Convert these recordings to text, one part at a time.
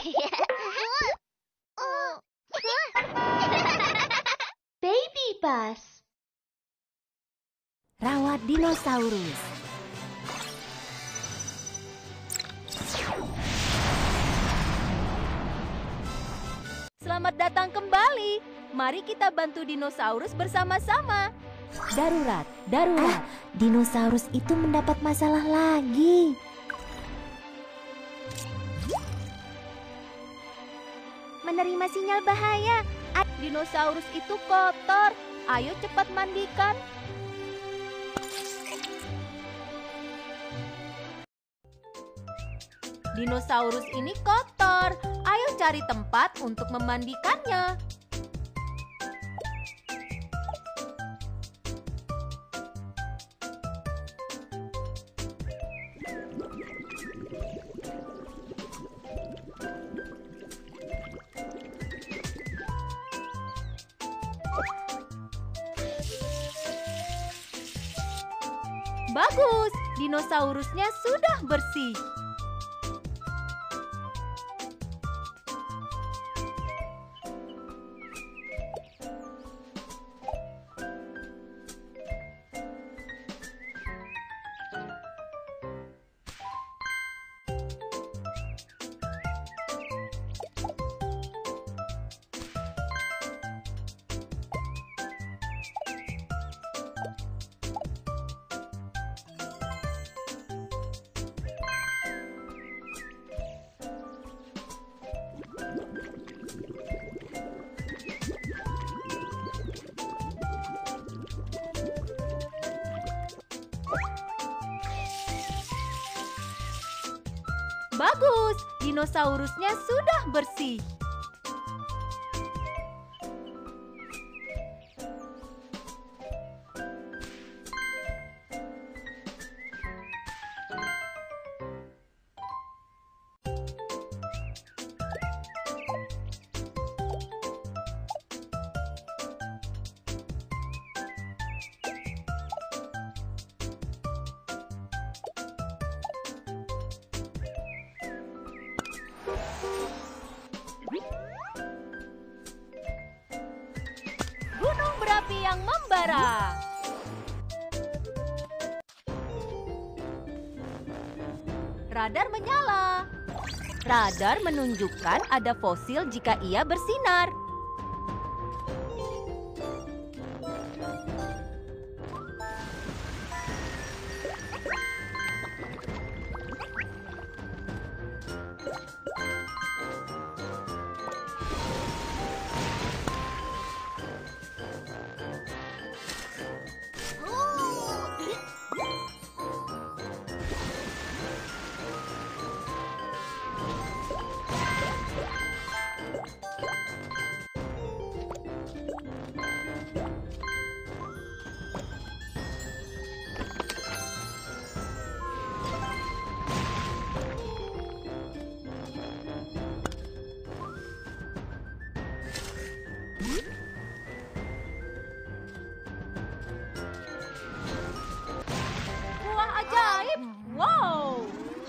Baby bus. Rawat dinosaurus. Selamat datang kembali. Mari kita bantu dinosaurus bersama-sama. Darurat, darurat. Dinosaurus itu mendapat masalah lagi. Menerima sinyal bahaya. Dinosaurus itu kotor. Ayo cepat mandikan. Dinosaurus ini kotor. Ayo cari tempat untuk memandikannya. Bagus, dinosaurusnya sudah bersih. Bagus, dinosaurusnya sudah bersih. Gunung berapi yang membara. Radar menyala. Radar menunjukkan ada fosil jika ia bersinar. Buah ajaib. Wow.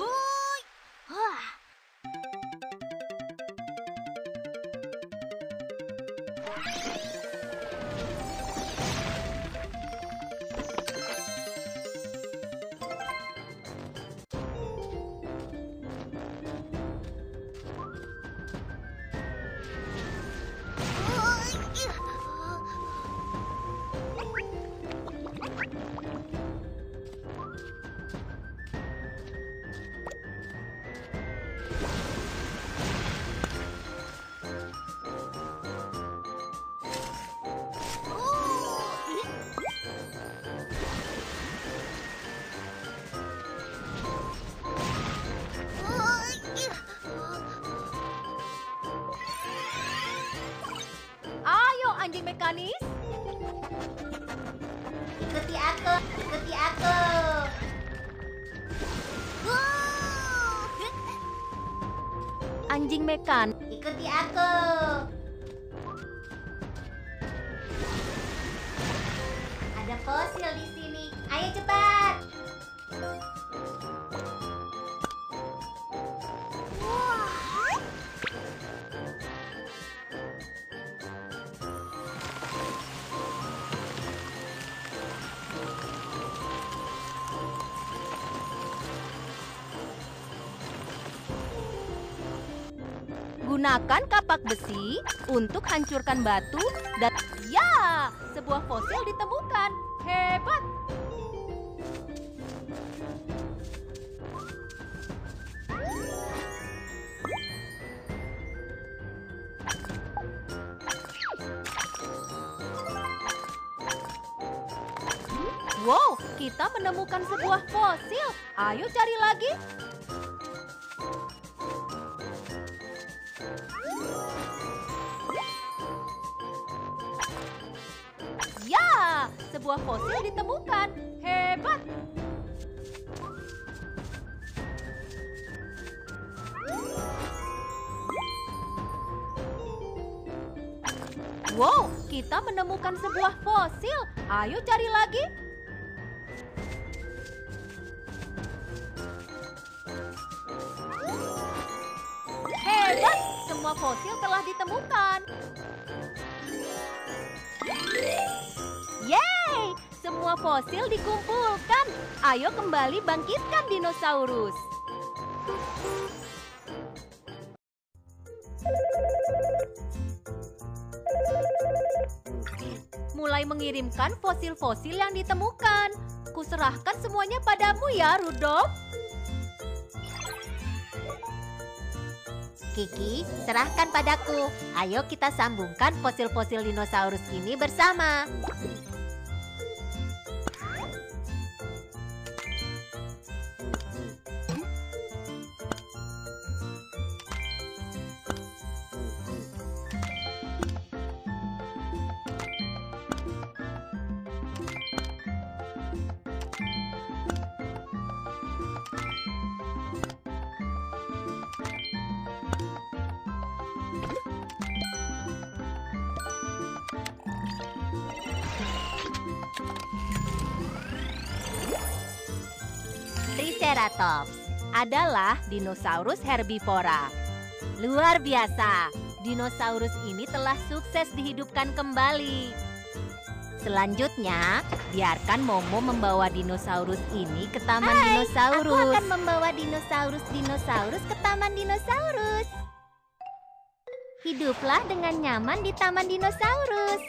Ayo anjing mekanis. Ikuti aku, ikuti aku. Anjing mekan. Ikuti aku. Ada fosil di sini. Ayo cepat. Gunakan kapak besi untuk hancurkan batu dan ya, sebuah fosil ditemukan. Hebat! Wow, kita menemukan sebuah fosil. Ayo cari lagi. Ya, sebuah fosil ditemukan. Hebat! Wow, kita menemukan sebuah fosil. Ayo cari lagi. Hebat, semua fosil telah ditemukan. Yeay, semua fosil dikumpulkan. Ayo kembali bangkitkan dinosaurus. Mulai mengirimkan fosil-fosil yang ditemukan. Kuserahkan semuanya padamu ya, Rudolf. Kiki, serahkan padaku. Ayo kita sambungkan fosil-fosil dinosaurus ini bersama. Triceratops adalah dinosaurus herbivora. Luar biasa, dinosaurus ini telah sukses dihidupkan kembali. Selanjutnya, biarkan Momo membawa dinosaurus ini ke taman dinosaurus. Aku akan membawa dinosaurus ke taman dinosaurus. Hiduplah dengan nyaman di taman dinosaurus.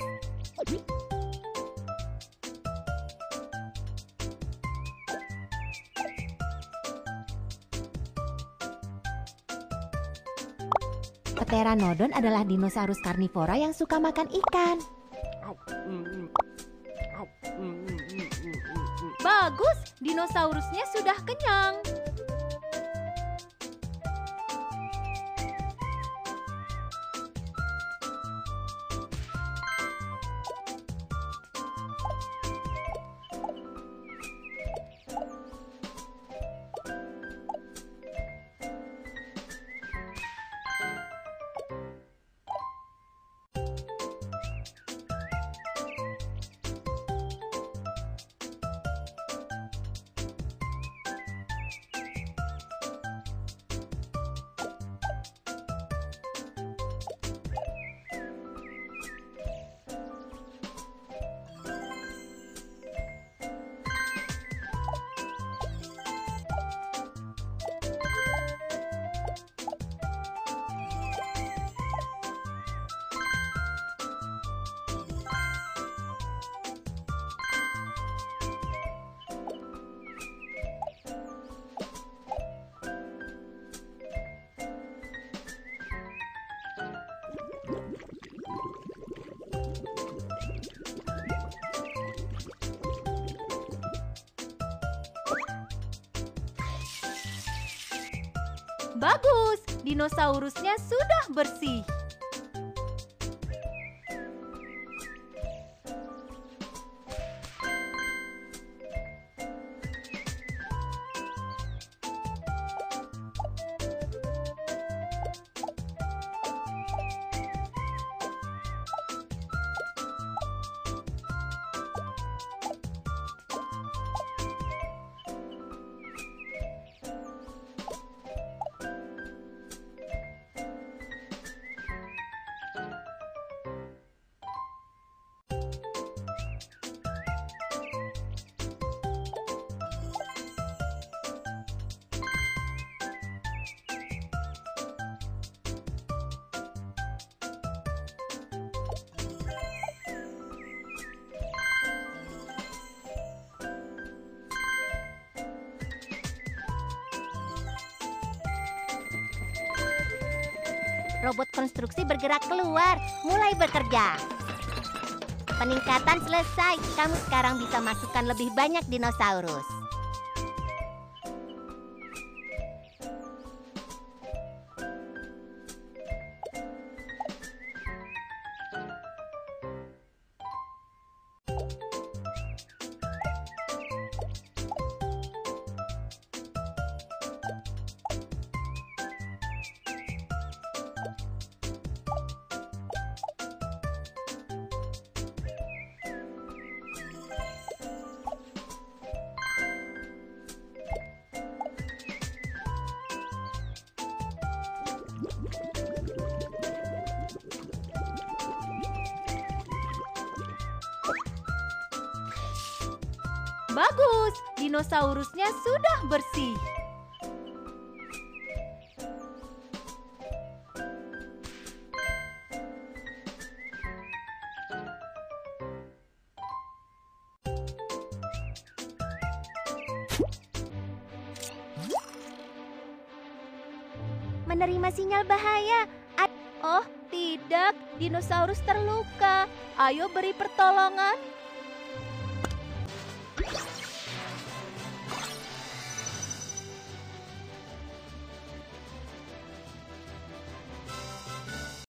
Pteranodon adalah dinosaurus karnivora yang suka makan ikan. Bagus, dinosaurusnya sudah kenyang. Bagus, dinosaurusnya sudah bersih. Robot konstruksi bergerak keluar, mulai bekerja. Peningkatan selesai. Kamu sekarang bisa masukkan lebih banyak dinosaurus. Bagus, dinosaurusnya sudah bersih. Menerima sinyal bahaya. Oh, tidak, dinosaurus terluka. Ayo beri pertolongan.